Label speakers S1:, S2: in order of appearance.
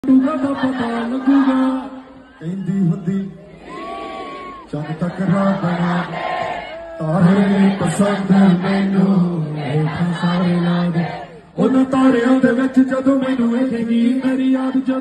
S1: ਦਾ ਪਤਾ ਲੱਗੂਗਾ ਕਹਿੰਦੀ ਹੁੰਦੀ ਚੰਦ ਤੱਕ ਰੱਬ ਨੇ ਤਾਰੇ ਪਸੰਦ ਮੈਨੂੰ ਸਾਰੇ ਲਾਦ ਉਹਨਾਂ ਤਾਰਿਆਂ ਦੇ ਵਿੱਚ ਜਦੋਂ ਮੈਨੂੰ ਇਹ ਮੇਰੀ ਯਾਦ